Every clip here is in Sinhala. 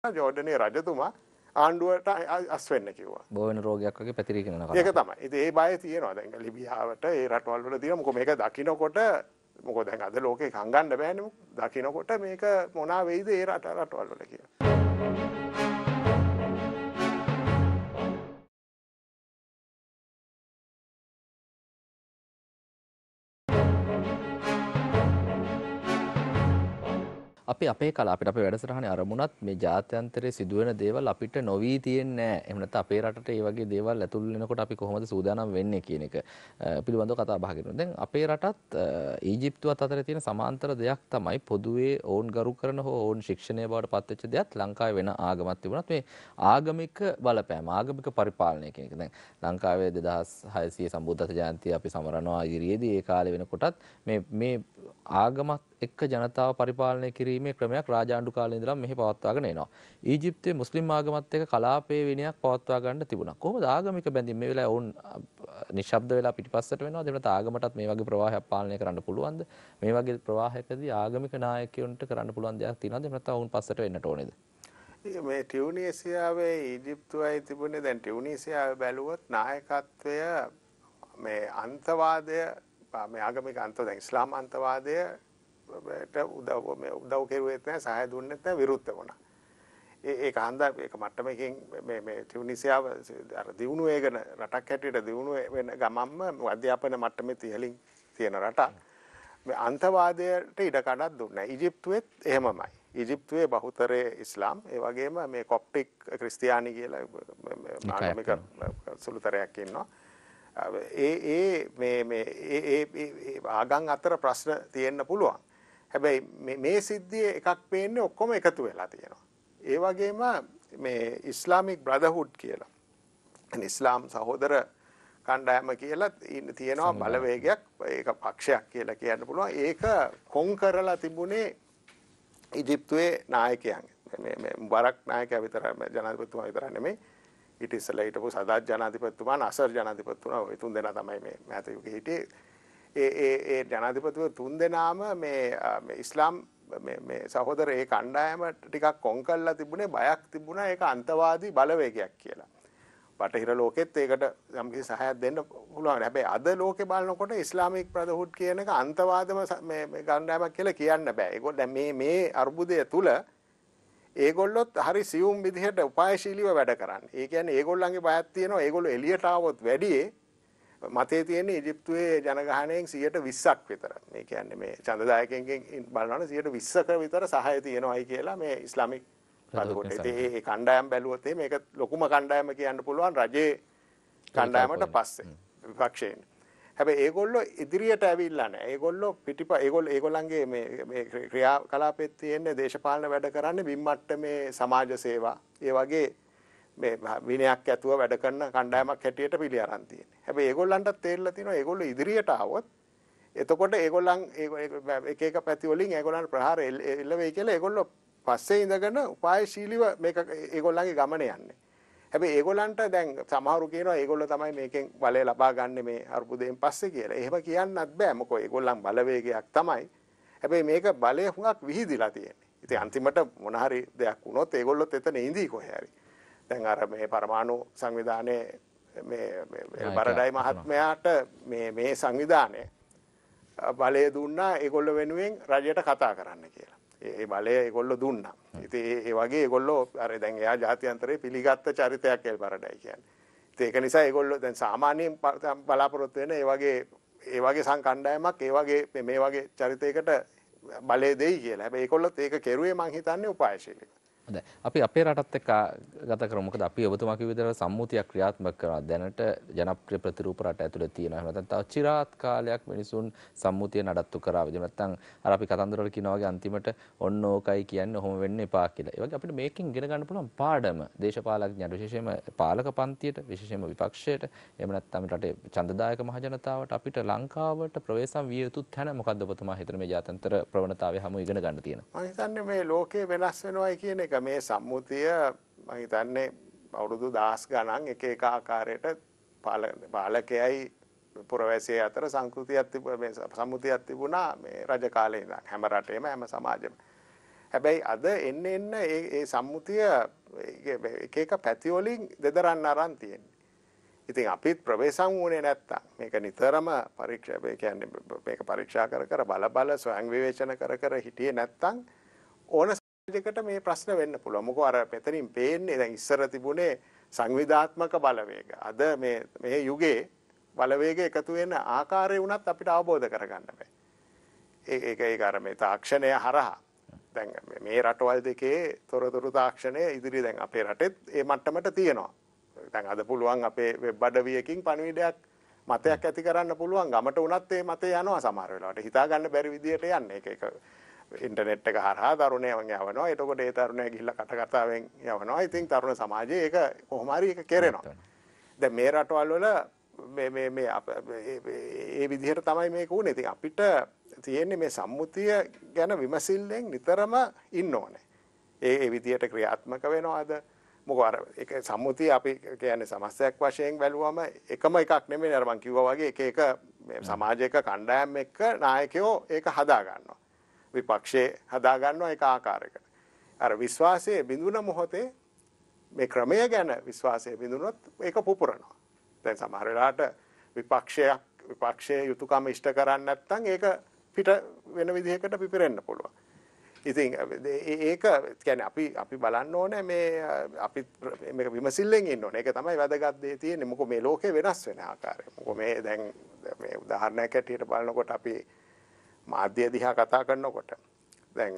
ජෝර්ඩනයේ රජතුමා ආණ්ඩුවට අස් වෙන්න කිව්වා. බෝවෙන රෝගයක් වගේ පැතිරීගෙන යනවා. ඒක තමයි. ඉතින් ඒ බය තියෙනවා දැන් ලිබියාවට ඒ රටවල් වල තියෙනවා. මොකද මේක දකින්නකොට මොකද දැන් අද ලෝකේ හංගන්න බෑනේ. දකින්නකොට මේක මොනවා වෙයිද ඒ රටවල් වල කියලා. අපේ කලාව අපිට අපේ වැඩසටහනේ අරමුණත් මේ ජාත්‍යන්තරයේ සිදුවෙන දේවල් අපිට නොවී තියෙන්නේ නැහැ. එහෙම නැත්නම් අපේ රටට මේ වගේ දේවල් ඇතුල් වෙනකොට අපි කොහොමද සූදානම් වෙන්නේ කියන එක පිළිබඳව කතා බහ කරනවා. දැන් අපේ රටත් ඊජිප්තුවත් අතර තියෙන සමාන්තර දෙයක් තමයි පොදුවේ ඕන් ගරු කරන හෝ ඕන් ශික්ෂණය බවට පත්වෙච්ච දෙයක් ලංකාවේ වෙන ආගමක් තිබුණත් මේ ආගමික බලපෑම ආගමික පරිපාලනය කියන එක. දැන් ලංකාවේ 2600 සම්බුද්ධ ජයන්තිය අපි සමරනවා ඉදිරියේදී ඒ කාලේ වෙනකොටත් මේ ආගමත් එක්ක ජනතාව පරිපාලනය කිරීමේ ක්‍රමයක් රාජාණ්ඩු කාලේ ඉඳලා මෙහි පවත්වාගෙන එනවා. ඊජිප්තුවේ මුස්ලිම් ආගමත් එක්ක කලාපයේ විනයක් පවත්වා ගන්න තිබුණා. කොහොමද ආගමික බැඳීම් මේ වෙලාවේ වුන් නිශ්ශබ්ද වෙලා පිටිපස්සට වෙනවද? එහෙම නැත්නම් ආගමටත් මේ වගේ ප්‍රවාහයක් පාලනය කරන්න පුළුවන්ද? මේ වගේ ප්‍රවාහයකදී ආගමික නායකයන්ට කරන්න පුළුවන් දෙයක් තියෙනවද? එහෙම නැත්නම් වුන් පස්සට වෙන්නට ඕනේද? මේ ටියුනීසියාවේ ඊජිප්තුවයි තිබුණේ දැන් ටියුනීසියාවේ බැලුවොත් නායකත්වය මේ අන්තවාදය මේ ආගමික අන්ත දැන් ඉස්ලාම් අන්තවාදය උදව් කෙරුවෙත් නැහැ සහාය දුන්නෙත් නැහැ විරුද්ධ වුණා. ඒක හන්දා ඒක මට්ටමකින් මේ ටියුනීසියාව අර දියුණු වේගන රටක් හැටියට දියුණු වෙන ගමම්ම අධ්‍යාපන මට්ටමේ ඉහළින් තියෙන රටක්. මේ අන්තවාදයට ඉඩ කඩක් දුන්නා. ඊජිප්තුවෙත් එහෙමමයි. ඊජිප්තුවේ බහුතරයේ ඉස්ලාම් ඒ වගේම මේ කොප්ටික් ක්‍රිස්තියානි කියලා ආගමික සුළුතරයක් ඉන්නවා. ඒ ආගම් අතර ප්‍රශ්න තියෙන්න පුළුවන්. හැබැයි මේ සිද්ධියේ එකක් පේන්නේ ඔක්කොම එකතු වෙලා තියෙනවා. ඒ වගේම මේ ඉස්ලාමික් බ්‍රදර්හුඩ් කියලා. ඉස්ලාම් සහෝදර කණ්ඩායම කියලා තියෙනවා බලවේගයක්. ඒක පක්ෂයක් කියලා කියන්න පුළුවන්. ඒක කොන් කරලා තිබුණේ ඊජිප්තුවේ නායකයන්. මේ මුබාරක් නායකයා විතරයි ජනාධිපතිතුමා විතරයි නෙමෙයි. ඊට ඉස්සෙල්ලා හිටපු සදාත් ජනාධිපතිතුමා නසර් ජනාධිපතිතුමා ওই තුන් දෙනා තමයි මේ මෑත යුගයේ හිටියේ. ඒ ජනාධිපතිවරු තුන් දෙනාම මේ ඉස්ලාම් මේ සහෝදර ඒ කණ්ඩායම ටිකක් කොන් කරලා තිබුණේ බයක් තිබුණා ඒක අන්තවාදී බලවේගයක් කියලා. බටහිර ලෝකෙත් ඒකට යම්කිසි සහායක් දෙන්න පුළුවන්. හැබැයි අද ලෝකේ බලනකොට ඉස්ලාමික් බ්‍රදර්හුඩ් කියන එක අන්තවාදම මේ කණ්ඩායමක් කියලා කියන්න බෑ. ඒගොල්ලෝ දැන් මේ අර්බුදය තුල ඒගොල්ලොත් හරි සියුම් විදිහට උපායශීලීව වැඩ කරන්නේ. ඒ කියන්නේ ඒගොල්ලන්ගේ බයක් තියෙනවා. ඒගොල්ලෝ එළියට ආවොත් වැඩියේ මතේ තියෙන ඊජිප්තුවේ ජනගහනයෙන් 20%ක් විතර. මේ කියන්නේ මේ ඡන්දදායකයන්ගෙන් බලනවනේ 20%ක විතර සහාය තියෙනවායි කියලා මේ ඉස්ලාමික් බ්‍රදර්හුඩ්. ඒ කණ්ඩායම් බැලුවොත් මේක ලොකුම කණ්ඩායම කියන්න පුළුවන් රජයේ කණ්ඩායමට පස්සේ විපක්ෂයෙන්. හැබැයි ඒගොල්ලෝ ඉදිරියට ඇවිල්ලා නැහැ. ඒගොල්ලන්ගේ මේ ක්‍රියාකලාපෙත් තියෙන දේශපාලන වැඩ කරන්නේ බිම්මට්ටමේ සමාජ සේවා. ඒ වගේ මේ විනයක් ඇතුව වැඩ කරන කණ්ඩායමක් හැටියට පිළි අරන් තියෙන්නේ. හැබැයි ඒගොල්ලන්ටත් තේරෙලා තියෙනවා ඒගොල්ලෝ ඉදිරියට ආවොත් එතකොට ඒගොල්ලන් එක එක පැති වලින් ඒගොල්ලන් ප්‍රහාර එල්ල වෙයි කියලා ඒගොල්ලෝ පස්සේ ඉඳගෙන උපායශීලීව මේක ඒගොල්ලන්ගේ ගමන යන්නේ. හැබැයි ඒගොල්ලන්ට දැන් සමහරු කියනවා ඒගොල්ලෝ තමයි මේකෙන් බලය ලබා ගන්න මේ අර්බුදයෙන් පස්සේ කියලා. එහෙම කියන්නත් බෑ. මොකෝ ඒගොල්ලන් බලවේගයක් තමයි. හැබැයි මේක බලය හුඟක් විහිදිලා තියෙන්නේ. ඉතින් අන්තිමට මොන හරි දෙයක් වුණොත් ඒගොල්ලොත් එතන ඉඳී කොහේ හරි. දැන් අර මේ පරමාණු සංවිධානයේ මේ බරඩයි මහත්මයාට මේ සංවිධානය බලය දුන්නා ඒගොල්ලෝ වෙනුවෙන් රජයට කතා කරන්න කියලා. ඒ බලය ඒගොල්ලෝ දුන්නා. ඉතින් ඒ වගේ ඒගොල්ලෝ අර දැන් එයා ජාත්‍යන්තරේ පිළිගත්ත චරිතයක් එල් බරඩයි කියන්නේ. ඉතින් ඒක නිසා ඒගොල්ලෝ දැන් සාමාන්‍යයෙන් බලාපොරොත්තු වෙන ඒ වගේ සංකණ්ඩායමක් ඒ වගේ මේ වගේ චරිතයකට බලය දෙයි කියලා. හැබැයි ඒගොල්ලොත් ඒක කෙරුවේ මං හිතන්නේ උපායශීලීව. හොඳයි. අපි අපේ රටත් එක්ක ගත කරමු. මොකද අපි ඔබතුමා කිව්ව විදිහට සම්මුතියක් ක්‍රියාත්මක කරනවා. දැනට ජනප්‍රිය ප්‍රතිරූප රට ඇතුලේ තියෙනවා. එහෙම නැත්නම් තව চিරාත් කාලයක් මිනිසුන් සම්මුතිය නඩත්තු කරාවි. එහෙම නැත්නම් අර අපි කතන්දර වල කියනවා වගේ අන්තිමට ඔන්න ඕකයි කියන්නේ ඔහොම වෙන්න එපා කියලා. ඒ වගේ අපිට මේකෙන් ඉගෙන ගන්න පුළුවන් පාඩම දේශපාලඥයන්ට විශේෂයෙන්ම පාලක පන්තියට විශේෂයෙන්ම විපක්ෂයට එහෙම නැත්නම් රටේ ඡන්දදායක මහජනතාවට අපිට ලංකාවට ප්‍රවේශම් විය යුතු තැන මොකද්ද ඔබතුමා හිතන මේ ජාත්‍යන්තර ප්‍රවණතාවය හැම ඉගෙන ගන්න තියෙන? මම හිතන්නේ මේ ලෝකේ වෙනස් වෙනවයි කියන එක මේ සම්මුතිය මම හිතන්නේ අවුරුදු 10 ගණන් එක ආකාරයට පාලකයයි පුරවැසියයි අතර සංස්කෘතියක් මේ සම්මුතියක් තිබුණා මේ රජ කාලේ ඉඳන් හැම රටේම හැම සමාජෙම. හැබැයි අද එන්න ඒ සම්මුතිය එක එක පැති වලින් දෙදරන්න අරන් තියෙන්නේ. ඉතින් අපිත් ප්‍රවේශම් වුණේ නැත්තම් මේක නිතරම පරීක්ෂා කියන්නේ මේක පරීක්ෂා කර බල ස්වයං විවේචන කර හිටියේ නැත්තම් ඕන සමාජයකට මේ ප්‍රශ්න වෙන්න පුළුවන්. මොකෝ අර මෙතනින් පේන්නේ දැන් ඉස්සර තිබුණේ සංවිධාත්මක බලවේග. අද මේ යුගයේ බලවේග එකතු වෙන ආකාරය වුණත් අපිට අවබෝධ කරගන්න බෑ. ඒක අර මේ තාක්ෂණය හරහා දැන් මේ රටවල් දෙකේ තොරතුරු තාක්ෂණය ඉදිරි දැන් අපේ රටෙත් ඒ මට්ටමට තියෙනවා. දැන් අද පුළුවන් අපේ වෙබ් අඩවියකින් පණිවිඩයක් මතයක් ඇති කරන්න පුළුවන්. ගමට වුණත් ඒ මතය යනවා සමහර වෙලාවට. හිතා ගන්න බැරි විදියට යන්නේ. ඒක ඉන්ටර්නෙට් එක හරහා තරුණයන් යවනවා. එතකොට ඒ තරුණයා ගිහිල්ලා කතාවෙන් යවනවා. ඉතින් තරුණ සමාජයේ ඒක කොහොම හරි ඒක කෙරෙනවා. දැන් මේ රටවල් වල මේ විදිහට තමයි මේක උනේ. ඉතින් අපිට තියෙන්නේ මේ සම්මුතිය ගැන විමසිල්ලෙන් නිතරම ඉන්න ඕනේ. ඒ විදිහට ක්‍රියාත්මක වෙනවාද? මොකද අර ඒක සම්මුතිය අපි කියන්නේ සමස්තයක් වශයෙන් බැලුවම එකම එකක් නෙමෙයි. අර මම කිව්වා වගේ එක සමාජයක කණ්ඩායම් එක්ක නායකයෝ ඒක හදා ගන්නවා. විපක්ෂේ හදා ගන්නවා ඒක ආකාරයකට. අර විශ්වාසයේ බිඳුන මොහොතේ මේ ක්‍රමය ගැන විශ්වාසයේ බිඳුනොත් ඒක පුපුරනවා. දැන් සමහර වෙලාවට විපක්ෂයේ යුතුයකම ඉෂ්ට කරන්නේ නැත්නම් ඒක පිට වෙන විදිහකට පිපිරෙන්න පුළුවන්. ඉතින් ඒක කියන්නේ අපි බලන්න ඕනේ මේ අපි මේක විමසිල්ලෙන් ඉන්න ඕනේ. ඒක තමයි වැදගත් දේ තියෙන්නේ. මොකද මේ ලෝකේ වෙනස් වෙන ආකාරය. මොකද මේ දැන් මේ උදාහරණයක් ඇටියට බලනකොට අපි මාධ්‍ය දිහා කතා කරනකොට දැන්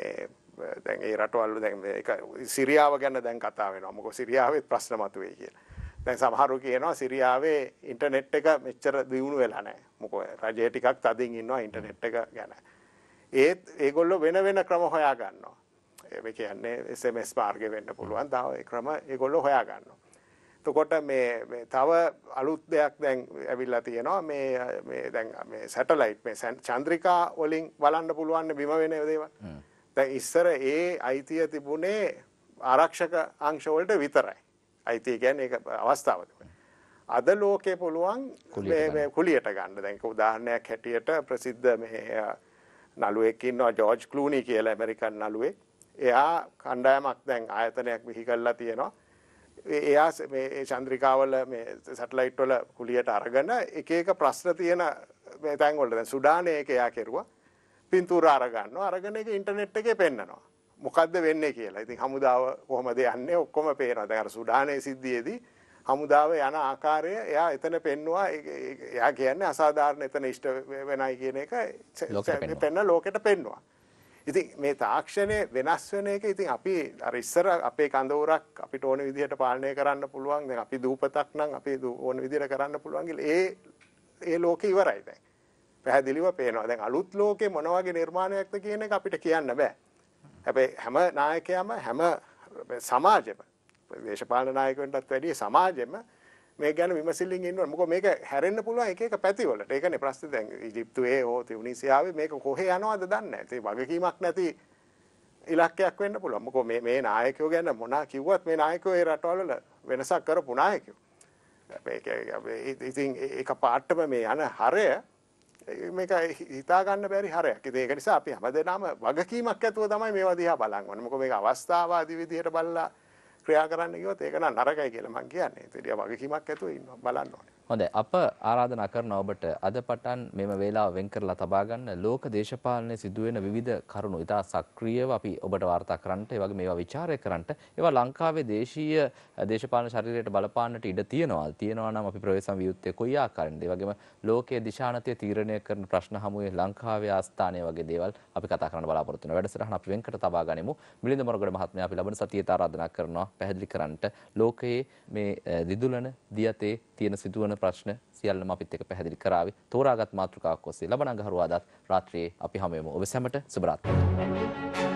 ඒ රටවල් දැන් මේක සිරියාව ගැන දැන් කතා වෙනවා. මොකද සිරියාවේ ප්‍රශ්න මතුවේ කියලා. දැන් සමහරව කියනවා සිරියාවේ ඉන්ටර්නෙට් එක මෙච්චර දියුණු වෙලා නැහැ. මොකද රජය ටිකක් තදින් ඉන්නවා ඉන්ටර්නෙට් එක ගැන. ඒගොල්ලෝ වෙන ක්‍රම හොයා ගන්නවා. ඒ කියන්නේ SMS මාර්ගෙ වෙන්න පුළුවන්. තව ඒ ක්‍රම ඒගොල්ලෝ හොයා ගන්නවා. එතකොට මේ තව අලුත් දෙයක් දැන් ඇවිල්ලා තියෙනවා. මේ දැන් මේ සැටලයිට් මේ චන්ද්‍රිකා වලින් බලන්න පුළුවන් බිම වෙන දේවල්. දැන් ඉස්සර ඒ අයිතිය තිබුණේ ආරක්ෂක අංශ වලට විතරයි. අයිතිය කියන්නේ ඒක අවස්ථාව තිබුණේ. අද ලෝකේ පුළුවන් මේ කුලියට ගන්න. දැන් උදාහරණයක් හැටියට ප්‍රසිද්ධ මේ නළුවෙක් ඉන්නවා ජෝර්ජ් ක්ලූනි කියලා ඇමරිකන් නළුවෙක්. එයා කණ්ඩායමක් දැන් ආයතනයක් විහි කරලා තියෙනවා. එයා මේ චන්ද්‍රිකාවල මේ සැටලයිට් වල කුලියට අරගෙන එක ප්‍රශ්න තියෙන මේ තැන් වල දැන් සුඩානේ එක එයා කෙරුවා. පින්තූර අරගන්නවා. අරගෙන ඒක ඉන්ටර්නෙට් එකේ පෙන්නනවා. මොකද්ද වෙන්නේ කියලා. ඉතින් හමුදාව කොහමද යන්නේ ඔක්කොම පේනවා. දැන් අර සුඩානේ සිද්ධියේදී හමුදාව යන ආකාරය එයා එතන පෙන්නවා. එයා කියන්නේ අසාධාරණ එතන ඉෂ්ට වෙනයි කියන එක පෙන්න ලෝකෙට පෙන්නවා. ඉතින් මේ තාක්ෂණය වෙනස් වෙන එක ඉතින් අපි අර ඉස්සර අපේ කඳවුරක් අපිට ඕන විදිහට පාලනය කරන්න පුළුවන්. දැන් අපි දූපතක් නම් අපි ඕන විදිහට කරන්න පුළුවන් කියලා ඒ ලෝකේ ඉවරයි දැන්. පැහැදිලිව පේනවා. දැන් අලුත් ලෝකේ මොන වගේ නිර්මාණයක්ද කියන එක අපිට කියන්න බෑ. හැබැයි හැම නායකයම හැම සමාජෙම දේශපාලන නායකයන්ටත් වැඩිය සමාජෙම මේ ගැන විමසිල්ලෙන් ඉන්නවා. මොකද මේක හැරෙන්න පුළුවන් එක පැතිවලට. ඒකනේ ප්‍රශ්නේ. දැන් ඊජිප්තුවේ හෝ තුනිසියාවේ මේක කොහේ යනවද දන්නේ නැහැ. ඒ වගකීමක් නැති ඉලක්කයක් වෙන්න පුළුවන්. මොකද මේ නායකයෝ ගැන මොනවා කිව්වත් මේ නායකයෝ ඒ රටවල වෙනසක් කරපු නායකයෝ. ඉතින් ඒක පාටම මේ යන හරය මේක හිතා ගන්න බැරි හරයක්. ඉතින් ඒක නිසා අපි හැමදේනම වගකීමක් ඇතුව තමයි මේවා දිහා බලන් වන්නේ. මොකද මේක අවස්ථාවාදී විදිහට බලලා ක්‍රියා කරන්න ගියොත් ඒක නම් නරකයි කියලා මම කියන්නේ. ඒ වගකීමක් ඇතුව ඉන්නවා බලන්න ඕනේ. හොඳයි අප ආරාධනා කරනවා ඔබට අද පටන් මෙම වේලාව වෙන් කරලා තබා ගන්න ලෝක දේශපාලනයේ සිදුවෙන විවිධ කරුණු ඉතා සක්‍රියව අපි ඔබට වාර්තා කරන්නට ඒ වගේ මේවා විචාරය කරන්නට ඒවා ලංකාවේ දේශීය දේශපාලන ශරීරයට බලපාන්නට ඉඩ තියෙනවා නම් අපි ප්‍රවේශම් වියුත්තේ කොයි ආකාරයෙන්ද ඒ වගේම ලෝකයේ දිශානතිය තීරණය කරන ප්‍රශ්න හමුවේ ලංකාවේ ආස්ථානය වගේ දේවල් අපි කතා කරන්න බලාපොරොත්තු වෙනවා වැඩසටහන අපි වෙන්කට තබා ගනිමු මිලින්ද මොරගොඩ මහත්මයා අපි ලබන සතියේ ආරාධනා කරනවා පැහැදිලි කරන්නට ලෝකයේ මේ දිදුලන දියතේ තියෙන සිදුවන ප්‍රශ්න සියල්ලම අපිත් එක්ක පැහැදිලි කරાવી තෝරාගත් මාතෘකාවක් ඔස්සේ ලබන අඟහරුවාදාත් රාත්‍රියේ අපි හමු වෙමු ඔබ සැමට සුබ රාත්‍රියක්